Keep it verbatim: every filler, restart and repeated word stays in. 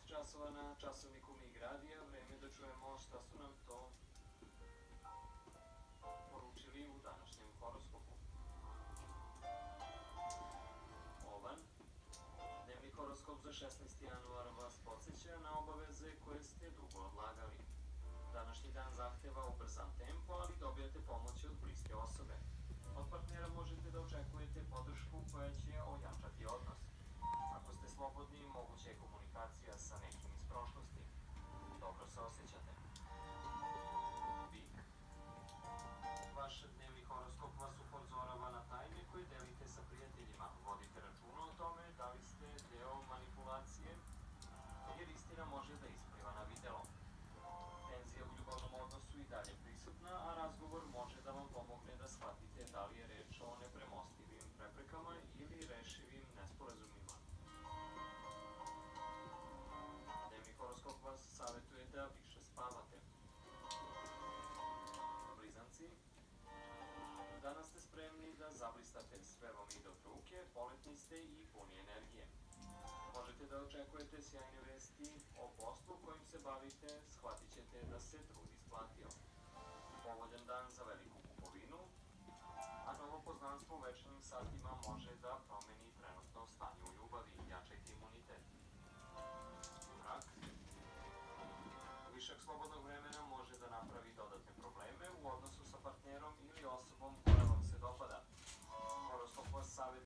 časova na časovniku Mig radija, vreme da čujemo šta su nam to poručili u današnjem horoskopu. Ovan, dnevni horoskop za šesnaesti januar vas podsjeća na obaveze koje ste dugo odlagali. Današnji dan zahteva ubrzan tempo, ali dobijate pomoć od bliske osobe. Od partnera možete da očekujete podršku koja će ojačati odnos. Ako ste slobodni, moguća je komunikacija sa nekim iz prošlosti. Dobro se osjećate. Bik. Vaš dnevni horoskop vas upozorava na tajne koje delite sa prijateljima. Vodite računa o tome da li ste deo manipulacije, jer istina može da ispliva na videlo. Tenzija u ljubavnom odnosu i dalje prisutna, a razgovor može da vam pomogne da shvatite da li je reč o nepremostivim preprekama ili rešivim nesporazumima. Dnevni horoskop vas savjetuje da više spavate. Blizanci, danas ste spremni da zablistate, sve vam ide od ruke, poletni ste i puni energije. Možete da očekujete sjajne vesti o poslu kojim se bavite, shvatit ćete da se trud isplatio. Povoljan dan za veliku kupovinu, a novo poznanstvo u večernjim satima može da promeni trenutno stanje u ljubavi. Jačajte imunitet. Rak. Višak slobodnog vremena može da napravi dodatne probleme u odnosu sa partnerom ili osobom koja vam se dopada. Horoskop vas savjetuje